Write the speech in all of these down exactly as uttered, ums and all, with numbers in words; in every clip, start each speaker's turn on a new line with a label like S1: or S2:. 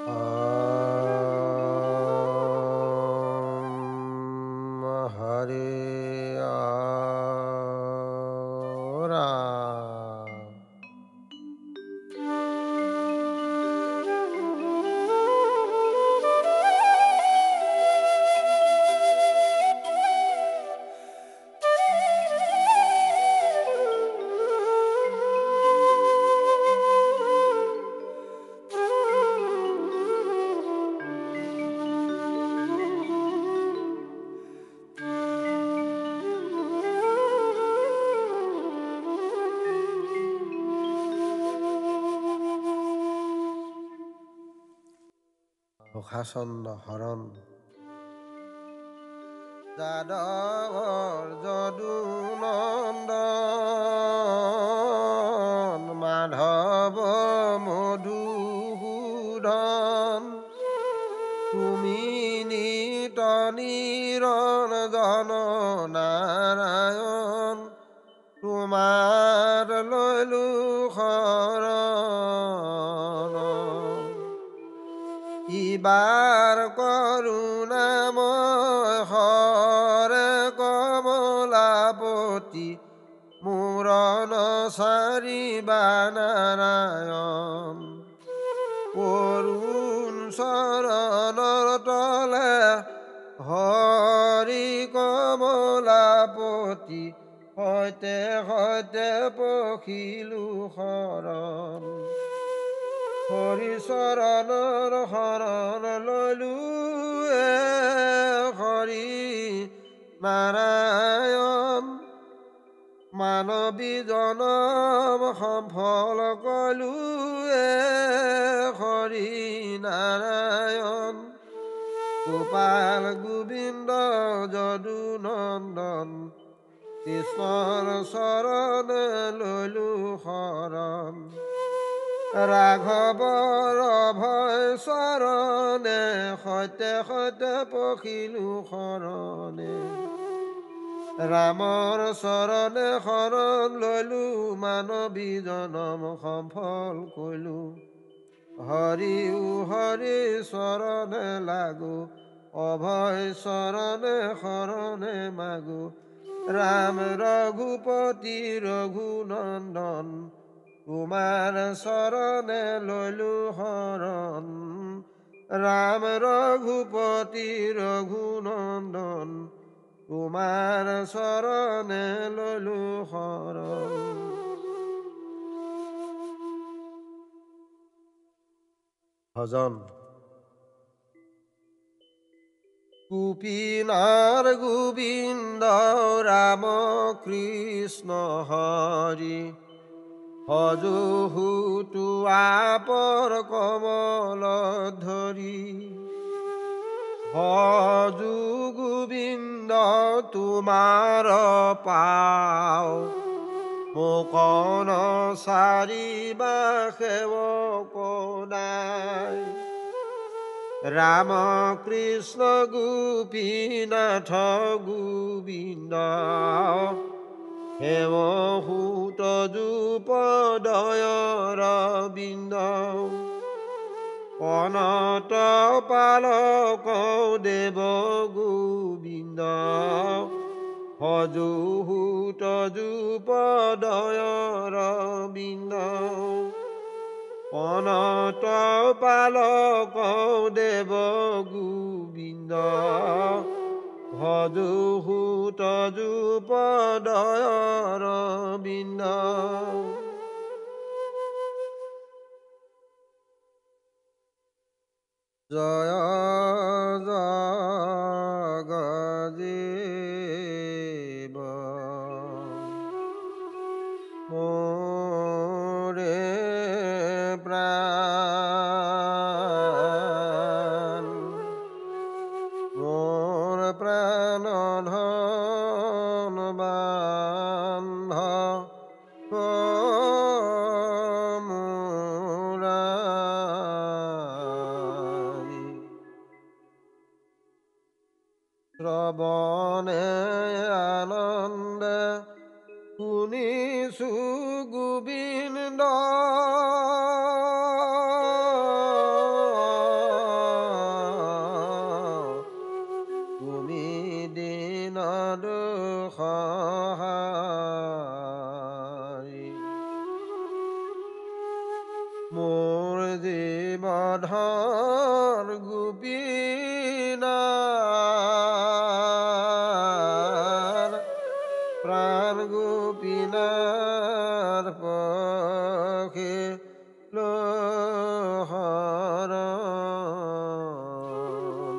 S1: Om Hare Ram. মুখাচন্দ্ৰ হৰণ যাদৱৰ যদু নন্দন মাধৱ মধুসূদন তুমি নিত নিৰঞ্জন নাৰায়ণ তোমাৰ লৈলো শৰণ ইবাৰ কৰোণাময় হৰে কমলাপতি মূৰণ চাৰিবা নাৰায়ণ অৰুণ চৰণৰ তলে হৰি কমলাপতি সৈতে সৈতে পখিলো শৰণ হৰি চৰণৰ শৰণ ললো এ হৰি নাৰায়ণ মানৱী জনম সফল কলো এ হৰি নাৰায়ণ গোপাল গোবিন্দ যদু নন্দন কৃষ্ণৰ চৰণ ললো শৰণ ৰাঘৱৰ ভয় চৰণে সৈতে সৈতে পখিলো শৰণে ৰামৰ চৰণে শৰণ ললো মানৱী জনম সফল কলো হৰিও হৰি চৰণে লাগো অভয় চৰণে শৰণে মাগো ৰাম ৰঘুপতি ৰঘুনন্দন তোমাৰ চৰণে ললো শৰণ ৰাম ৰঘুপতি ৰঘুনন্দন তোমাৰ চৰণে ললো শৰণ ভজন গোপীনাথ গোবিন্দ ৰাম কৃষ্ণ হৰি হজুহুতু আপৰ কমল ধৰি হজু গোবিন্দ তোমাৰ পাও মোকন চাৰিবা সেৱক নাই ৰাম কৃষ্ণ গোপীনাথ গোবিন্দ হেম সূত যুপদয়ৰ বিন্দ অনত পালক দেৱ গোবিন্দ হজু সূত যুপদয়ৰ বিন্দ অনত পালক দেৱ গোবিন্দ ভজু সূত যুপদয়ৰ বিন্দ জয় জগজীৱ মোৰে প্ৰাণ মোৰ প্ৰাণ ধন বান্ধ শ্ৰৱণে আনন্দে শুনিছো গোবিন্দ মোৰ জীৱধৰ গোপীনাৰ প্ৰাণ গোপীনাৰ পখে লোহৰণ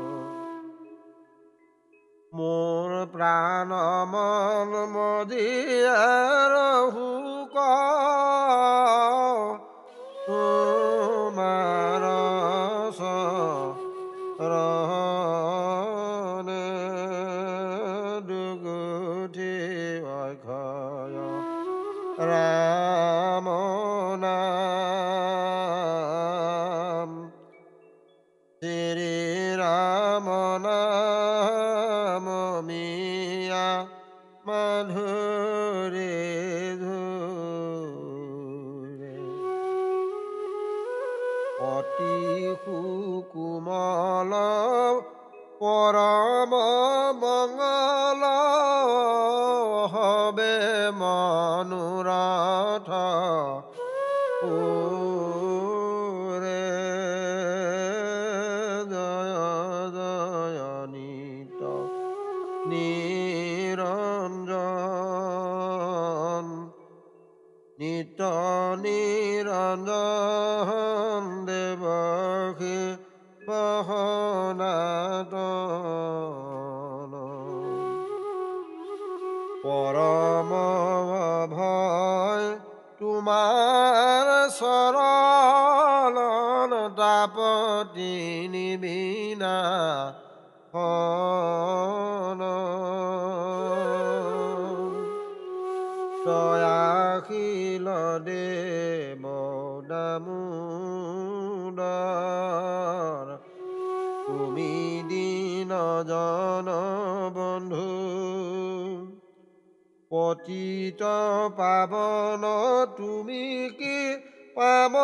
S1: মোৰ প্ৰাণ মন মদিয়াৰ হুক তোমাৰ চৰণে দুগুঠি অক্ষয় ৰাম নাম শ্ৰী ৰাম নাম মিয়া মাধুৰী ধুৰে অতি সুকুমল পৰম মঙ্গল হবে মনোৰথ পুৰে জয় জয় নিত নিৰঞ্জন নিত নিৰঞ্জন দেৱকী বহনাতন পৰম ভয় তোমাৰ চৰণ তাপতি নিবিনা হন দয়াশীল দেৱ দামোদৰ তুমি দীন জন বন্ধু পতিত পাৱন তুমি কি পাম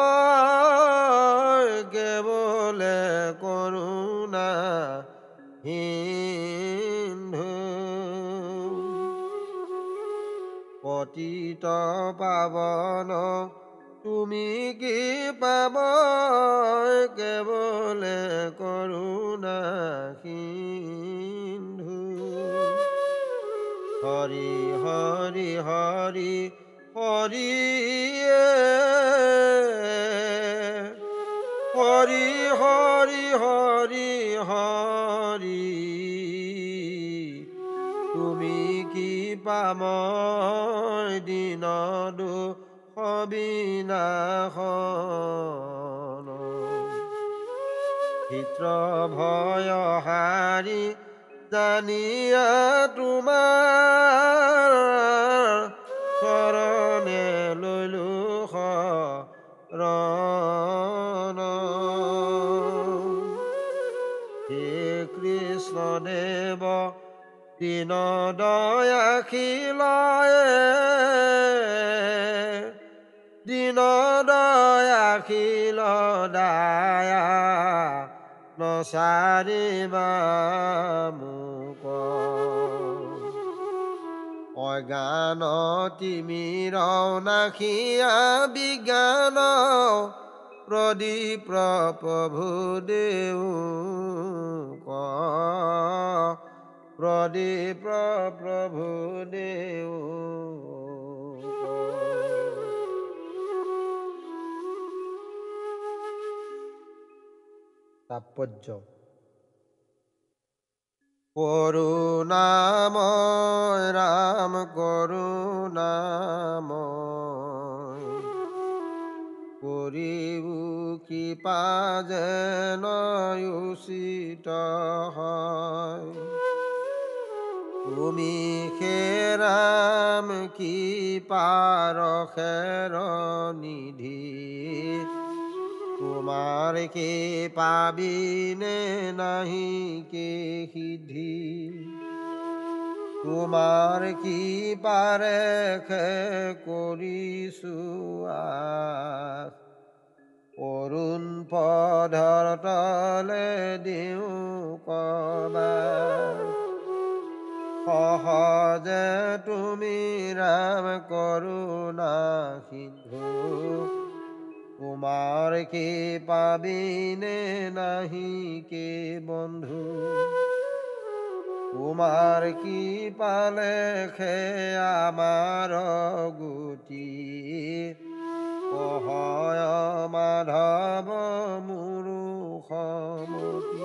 S1: কেৱলে কৰোণা সিন্ধু পতিত পাৱন তুমি কি পাম কেৱলে কৰোণা সিন্ধু হৰি হৰি হৰি হৰি হৰি হৰি হৰি হৰি তুমি কি পাম দিন দুখ বিনাশন চিত্ৰ ভয় হাৰি জানিয়া তোমাৰ চৰণে লৈলো শৰণ হে কৃষ্ণ দেৱ দীন দয়াশীল দীন দয়াশীল দায়া নচাৰিবা মোক অজ্ঞান তিমিৰ নাখিয়া বিজ্ঞান প্ৰদীপ প্ৰভু দেউ প্ৰদীপ প্ৰভু দেউ তাৎপৰ্য করুণাময় রাম করুণাময় করিবু কৃপা যেন উচিত হয় তুমি হে রাম কৃপার খের নিধি তোমার কে পাবিনে নাহি কে সিদ্ধি তোমার কি পারে খে কৰিছো আস অৰুণ পধৰ তলে দিওঁ কবা সহজে তুমি ৰাম কৰুণা সিন্ধু তোমাৰ কৃপা বিনে নাহি কে বন্ধু তোমাৰ কৃপা লেখে আমাৰ গতি অহয় মাধৱ মোৰো সমতি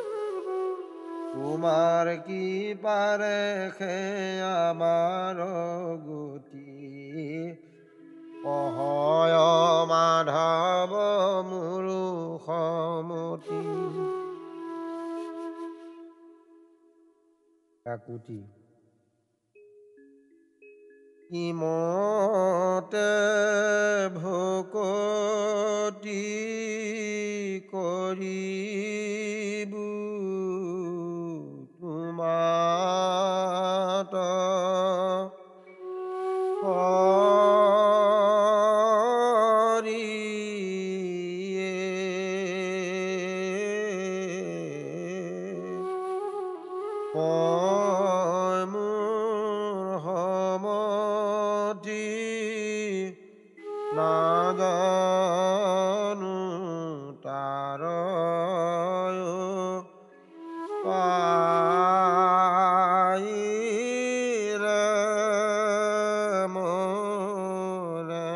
S1: তোমাৰ কৃপা লেখে আমাৰ গতি অহয় মাধৱ মোৰো সমতি। কাকুতি ইমতে ভকতি কৰিবু তোমাত মই মোৰ সমতি নাজানো তাৰ পাইৰে মোৰে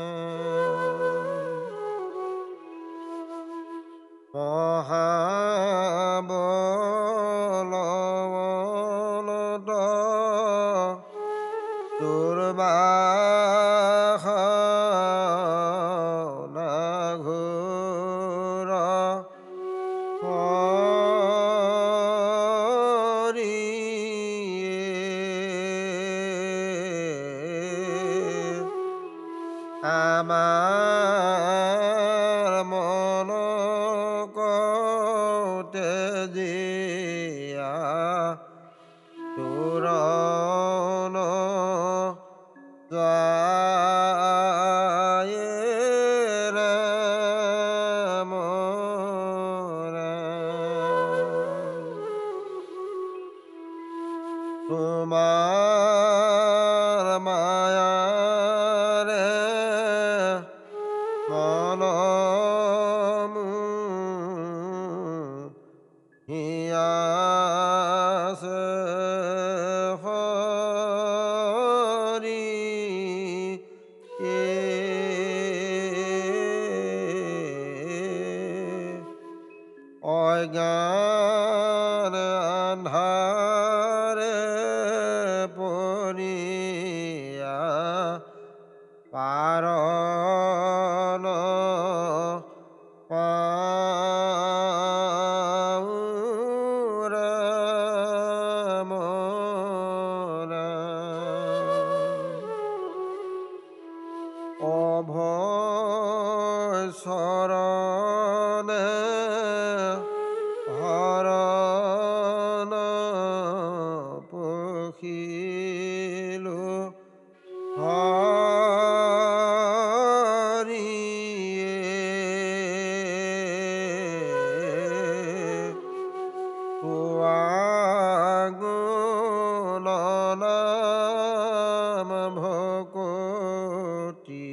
S1: মহাবলৱন্ত দুৰ্বাস নাঘোৰ আমাৰ মন কতে জিয়া তোৰণ যায় ৰে মোৰে তোমাৰ মায়াৰে মন হিয়াছে হৰি অজ্ঞান আন্ধাৰে পৰিয়া পাৰন পাউৰে মোৰে অভয় চৰণে হৰণ পখিলো হৰিয়ে পুৱাগুণ নাম ভকতি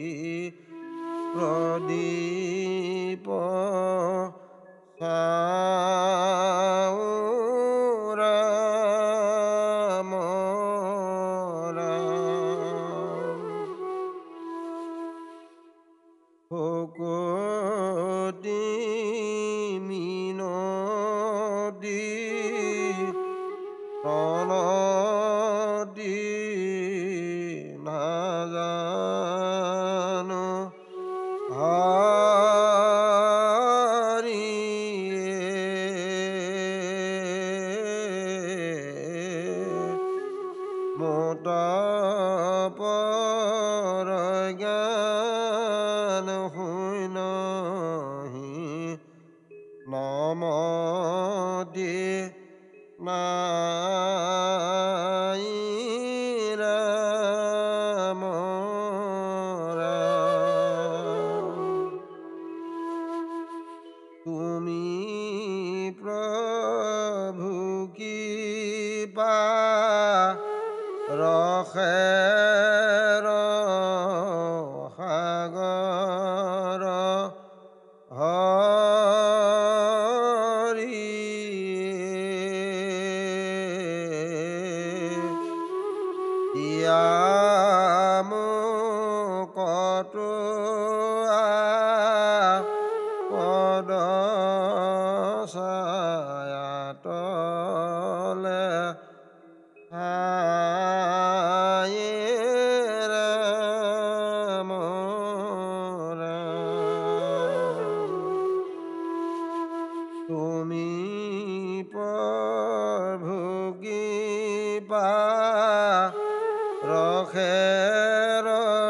S1: প্ৰদীপ চাউৰা মোৰা ভকতি মিনতি প্ৰণতি নাজানো হৰিয়ে মোত পৰজ্ঞান শুনহি নমতি নাই ৰে মোৰে তুমি প্ৰভু কৃপা ৰসে সাগৰ পদ ছায়াতলে ঠাই ৰাম তুমি প্ৰভু কৃপা ৰখেৰ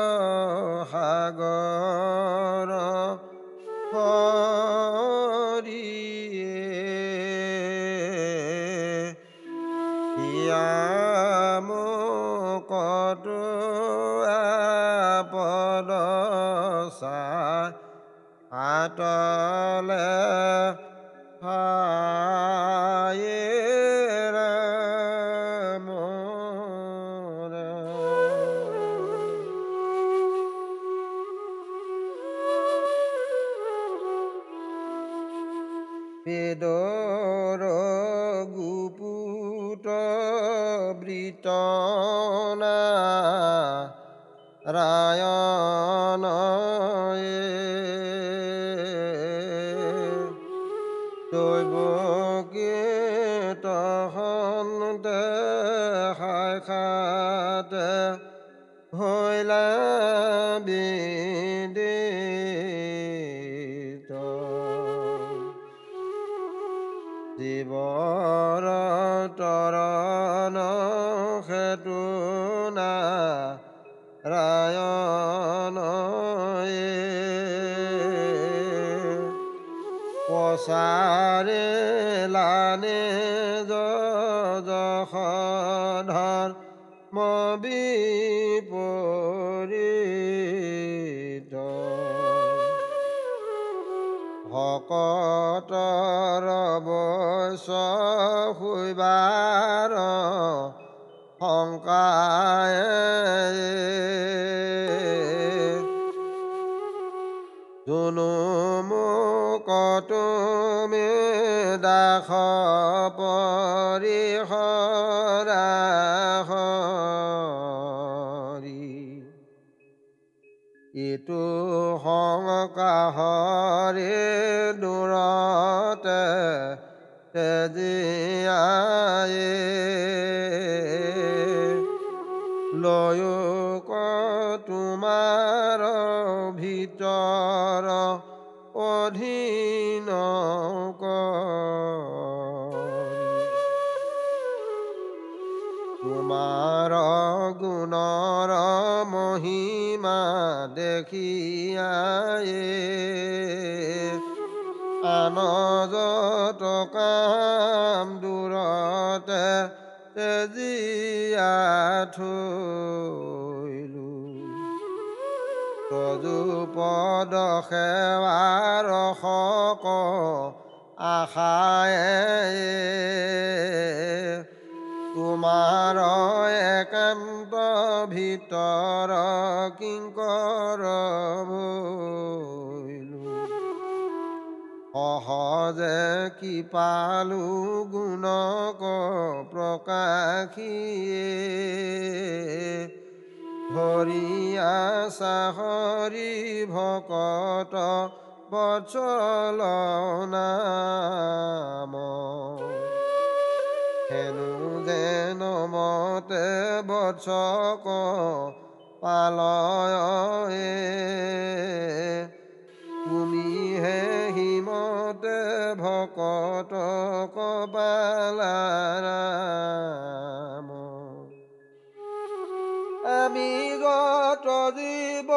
S1: সাগৰ হৰিয়ে হিয়া মুকতো আপদ ছায়াতলে ঠাই ৰাম বেদৰ গুপুত বৃত নাৰায়ণয়ে দৈৱকীত সন্তে সাক্ষাতে হৈলা বিদিত জীৱৰ তৰণ সেতু নাৰায়ণয়ে পচাৰিলা নিজ যশোধৰ্ম বিপৰীত ভকতৰ বৈশ্য শৈবাৰ শংকায়ে জুনু মুকতুমে দাস পৰিহৰা হৰি ইটো সংকাহৰে দূৰতে তেজিয়ায়ে লয়োক তোমাৰ ভিতৰ অধীন কৰি তোমাৰ গুণৰ মহিমা দেখিয়ায়ে আন যত কাম দূৰতে তেজিয়া থৈলো তদুপদ সেৱাৰ শক আশায়ে তোমাৰ একান্ত ভিতৰ কিংকৰ ভৈলো সহজে কি পালো গুণক প্ৰকাশিয়ে হৰিয়া চাহৰি ভকত বৎসল নাম হেনো যেন মতে বৎসক পালয়ে তুমিহে হিমতে ভকতক পালাৰাম আমি যত জীৱ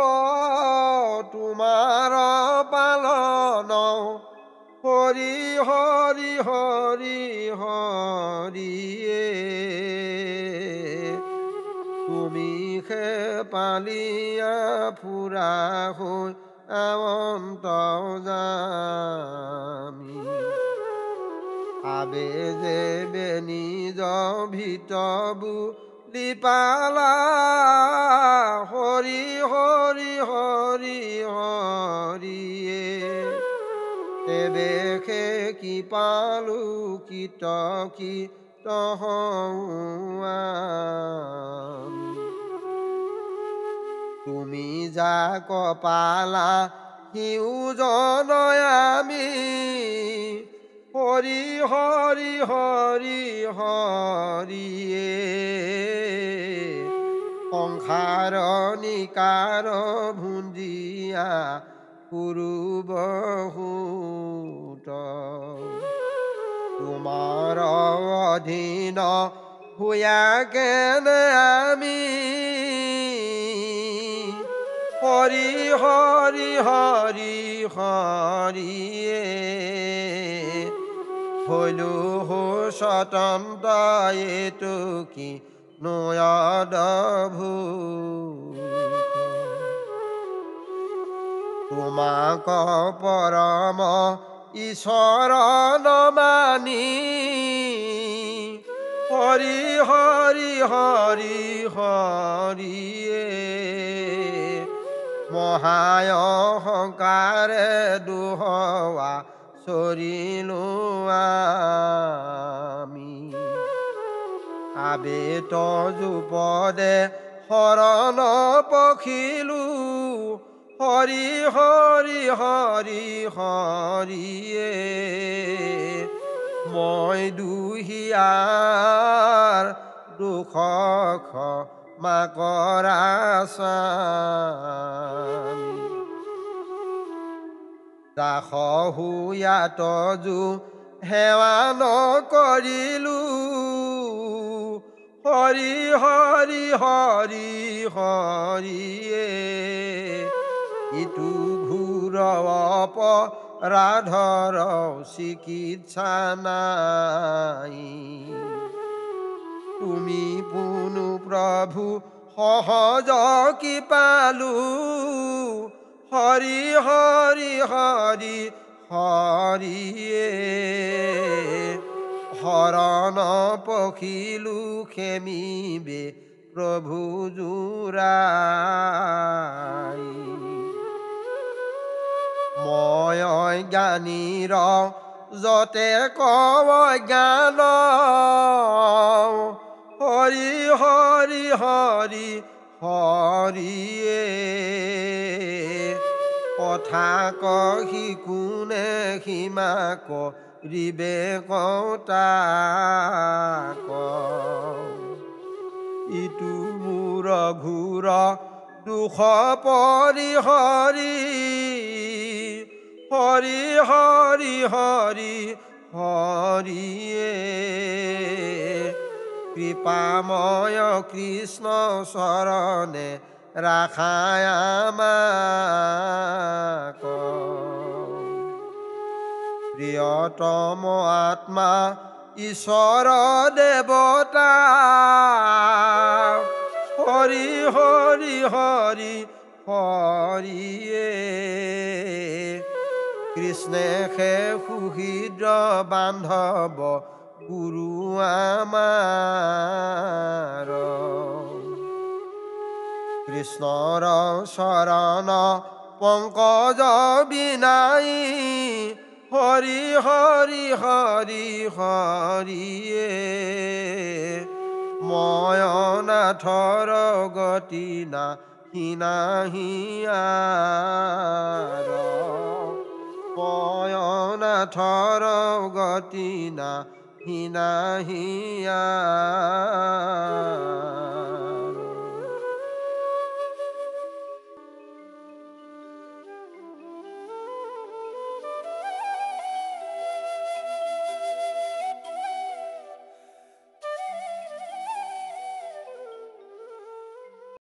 S1: তোমাৰ পালন হৰি হৰি হৰি হৰিয়ে তুমি সে পালিয়া ফুৰা হৈ অন্ত যামি আবে যে নিজ ভিতবু লিপালা হৰি হৰি হৰি হৰিয়ে তেবেখে কি পালো কিত কি তুমি যাক পালা সিও জনয়া আমি হৰি হৰি হৰি হৰিয়ে সংসাৰ নিকাৰ ভুঞ্জিয়া পুৰুবহূত তোমাৰ অধীন হোৱা কেনে আমি হৰি হৰি হৰি হৰিয়ে হলো হো স্বতন্ত্ৰ এইটো কি নয়দভূত তোমাক পৰম ঈশ্বৰ নমানি হৰি হৰি হৰি হৰিয়ে মহায় অহংকাৰে দুহৱা চৰিলো আমি আবেত যুপদে শৰণ পখিলো হৰি হৰি হৰি হৰিয়ে মই দুহিয়াৰ দুখ ক্ষমা কৰা স্বামী দাস হুয়াত যো সেৱা নকৰিলো হৰি হৰি হৰি হৰিয়ে ইটো ঘোৰ অপৰাধৰ চিকিৎসা নাই তুমি পুনু প্ৰভু সহজ কি পালো হৰি হৰি হৰি হৰিয়ে শৰণ পখিলো খেমিবে প্ৰভু জোৰাই মই অজ্ঞানীৰ যতে কৱ জ্ঞান হৰি হৰি হৰি হৰিয়ে কথা কহি কোনে সীমা কৰিবে কওঁতাক ইটো মোৰ ঘোৰ দুখ পৰিহৰি হৰি হৰি হৰি হৰিয়ে কৃপাময় কৃষ্ণ চৰণে ৰাখায় আমাক প্ৰিয়তম আত্মা ঈশ্বৰ দেৱতা হৰি হৰি হৰি হৰিয়ে কৃষ্ণে সে সুহৃদ বান্ধৱ গুৰু আমাৰ কৃষ্ণৰ চৰণ পংকজ বিনাই হৰি হৰি হৰি হৰিয়ে মই অনাথৰ গতি নাহি নাহি আৰ মই অনাথৰ গতি নাহি নাহি আৰ